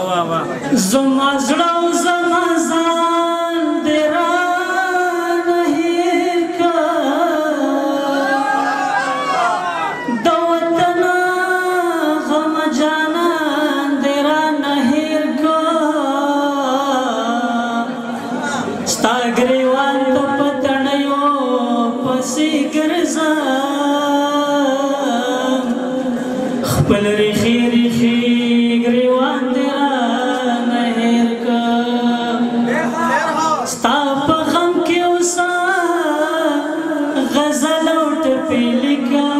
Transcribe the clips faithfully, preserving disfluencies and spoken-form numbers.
زما زړه او زما ځان دې رانه هېر کړ د وطن غم جانان دې رانه هېر کړ ستا ګریوان ته په تڼیو پسې ګرځم خپل ریښې ریښې ګریوان دې رانه هېر کړ ستا په غم کې اوسه غزل او ټپې لیکم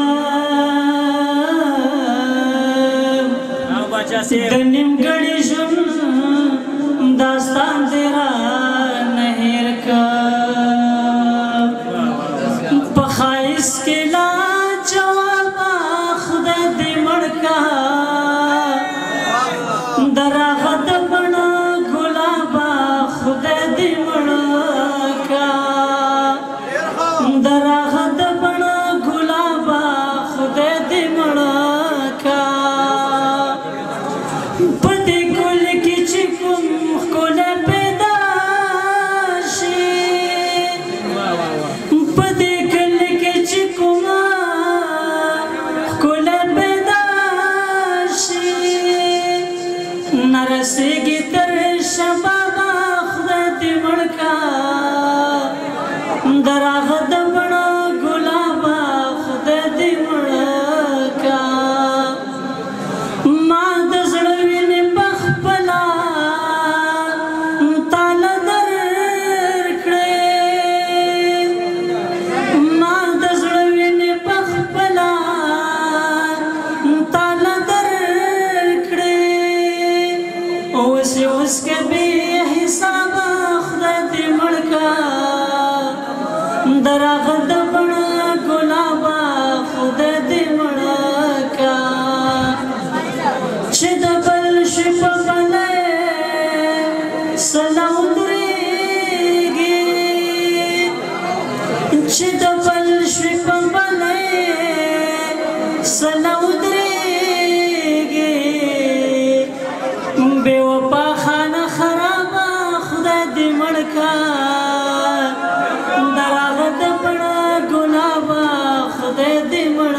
د نیمګړي ژوند داستان دې رانه هېر کړ په ښایست کې لا جوابه خدای دې مړ کړ دراغه د بڼه ګلابه خدای دې مړ کړ دراغه د بڼه ګلابه خدای دې مړ کړ په دې ګل کې چې کوم ښکلی پیدا شي په دې ګل کې چې کومه ښکلی پیدا شي نرسېږي تر شبابه خدای دې مړ کړ دراغه د بڼه ګلابه خدای دې مړ کړ ما د زړه وینې په خپله تاله درکړې ما د زړه وینې په خپله تاله درکړې اوس یې اوس کې بې حسابه خدای دې مړ کړ دراغه د بڼه ګلابه خدای دې مړ کړ چې د بل شي په بلې سلا ودرېږي چې د بل شي په بلې سلا ودرېږي بې وفا خانه خرابه خدای دې مړ کړ دراغه د بڼه ګلابه خدای دې مړ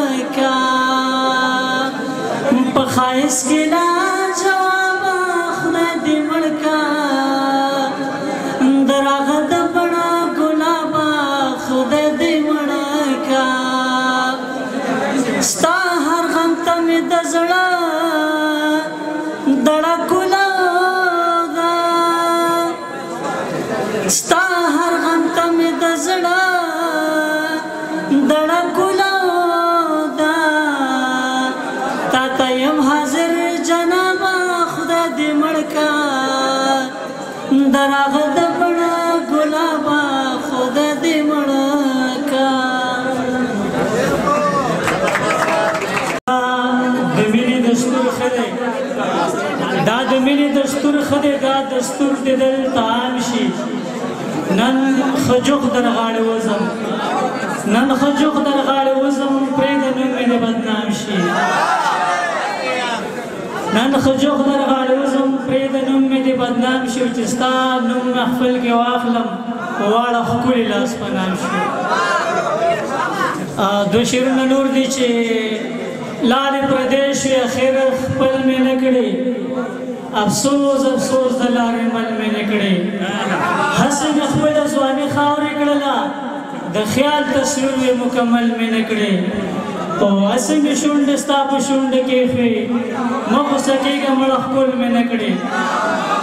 کړ په ښایست کې لا جوابه خدای دې مړ کړ دراغه د بڼه ګلابه خدای دې مړ کړ ستا هر غم ته مې د زړه دړکوله ده ستا هر غم ته مې د زړه دړکوله ده تا ته یم حاضر جنابه خدای دې مړ کړ دراغه د بڼه ګلابه خدای دې مړ کړ د مینې دستور ښه دی دا د مینې دستور ښه دی دا دستور دې دلته عام شي نن ښه جوخ در غاړې وځم نن ښه جوخ در غاړې وځم پرېږده نوم مې دې بدنام شي نن ښه جوخ در غاړې وځم پرېږده نوم مې دې بدنام شي چې ستا نوم محفل کې واخلم واړه ښکلي لاس په نام شي دوه شعرونه نور دي چې لارې پردیش وي اخر خپل مې نه کړې افسوس افسوس د لارې مل مې نه کړې هسې مې خپله ځواني خاورې کړله د خیال تصویر یې مکمل مې نه کړې او هسې مې شونډې ستا په شونډه کېښوي مه غوسه کېږه مړه ښکل مې نه کړې